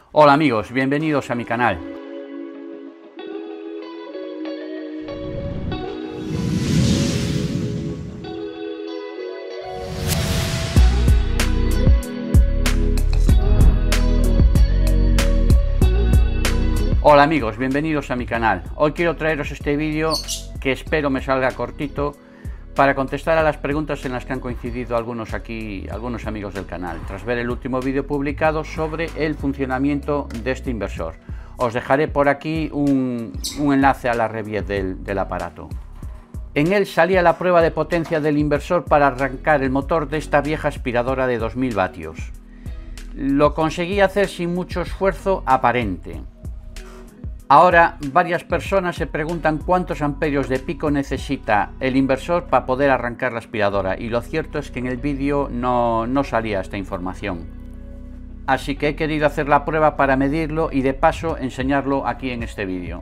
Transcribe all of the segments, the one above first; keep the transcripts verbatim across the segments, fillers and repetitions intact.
Hola amigos, bienvenidos a mi canal. Hola amigos, bienvenidos a mi canal. Hoy quiero traeros este vídeo que espero me salga cortito para contestar a las preguntas en las que han coincidido algunos aquí, algunos amigos del canal, tras ver el último vídeo publicado sobre el funcionamiento de este inversor. Os dejaré por aquí un, un enlace a la review del, del aparato. En él salía la prueba de potencia del inversor para arrancar el motor de esta vieja aspiradora de dos mil vatios. Lo conseguí hacer sin mucho esfuerzo aparente. Ahora varias personas se preguntan cuántos amperios de pico necesita el inversor para poder arrancar la aspiradora, y lo cierto es que en el vídeo no, no salía esta información. Así que he querido hacer la prueba para medirlo y de paso enseñarlo aquí en este vídeo.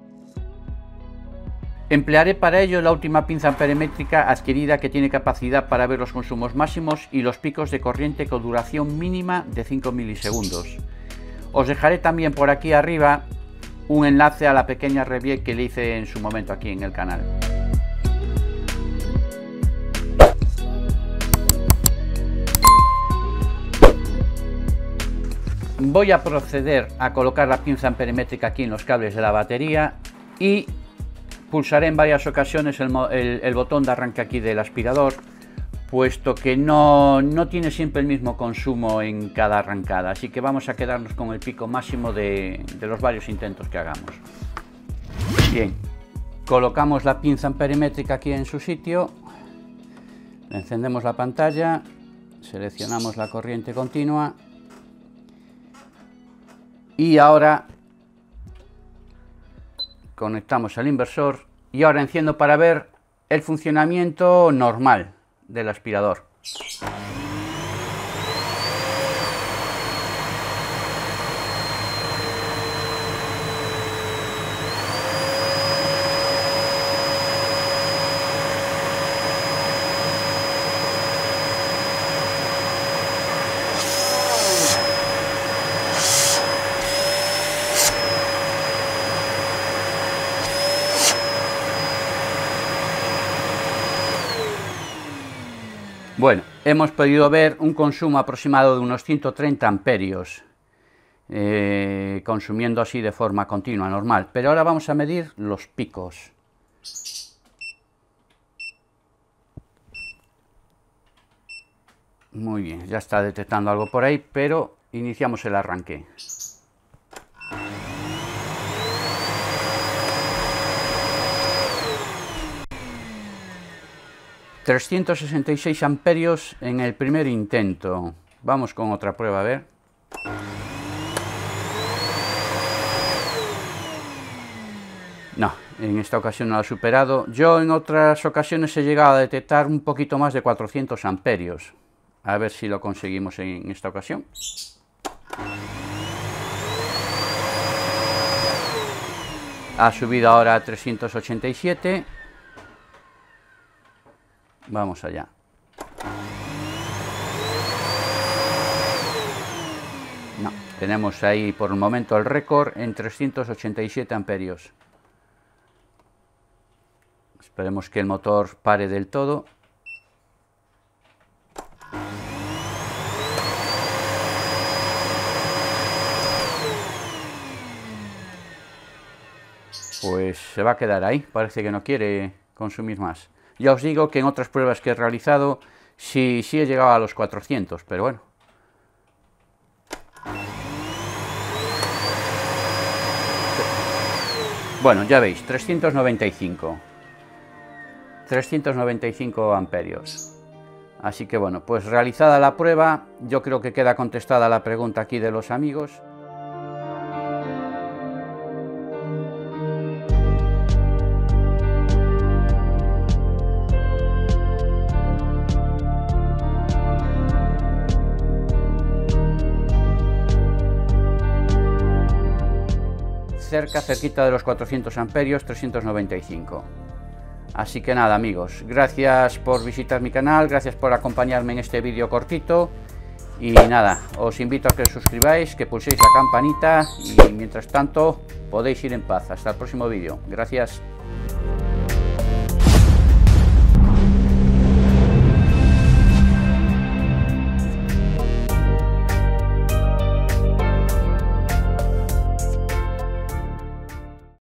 Emplearé para ello la última pinza amperimétrica adquirida, que tiene capacidad para ver los consumos máximos y los picos de corriente con duración mínima de cinco milisegundos. Os dejaré también por aquí arriba un enlace a la pequeña review que le hice en su momento aquí en el canal. Voy a proceder a colocar la pinza amperimétrica aquí en los cables de la batería y pulsaré en varias ocasiones el, el, el botón de arranque aquí del aspirador, puesto que no, no tiene siempre el mismo consumo en cada arrancada, así que vamos a quedarnos con el pico máximo de, de los varios intentos que hagamos. Bien, colocamos la pinza amperimétrica aquí en su sitio, encendemos la pantalla, seleccionamos la corriente continua y ahora conectamos al inversor y ahora enciendo para ver el funcionamiento normal del aspirador. Bueno, hemos podido ver un consumo aproximado de unos ciento treinta amperios, eh, consumiendo así de forma continua, normal. Pero ahora vamos a medir los picos. Muy bien, ya está detectando algo por ahí, pero iniciamos el arranque. trescientos sesenta y seis amperios en el primer intento. Vamos con otra prueba a ver. No, en esta ocasión no lo ha superado. Yo en otras ocasiones he llegado a detectar un poquito más de cuatrocientos amperios. A ver si lo conseguimos en esta ocasión. Ha subido ahora a trescientos ochenta y siete. Vamos allá. No, tenemos ahí por el momento el récord en trescientos ochenta y siete amperios. Esperemos que el motor pare del todo. Pues se va a quedar ahí, parece que no quiere consumir más. Ya os digo que en otras pruebas que he realizado sí, sí he llegado a los cuatrocientos, pero bueno. Bueno, ya veis, trescientos noventa y cinco. trescientos noventa y cinco amperios. Así que bueno, pues realizada la prueba, yo creo que queda contestada la pregunta aquí de los amigos. Cerca, cerquita de los cuatrocientos amperios, trescientos noventa y cinco. Así que nada amigos, gracias por visitar mi canal, gracias por acompañarme en este vídeo cortito Y nada, os invito a que os suscribáis, que pulséis la campanita y mientras tanto podéis ir en paz. Hasta el próximo vídeo. Gracias.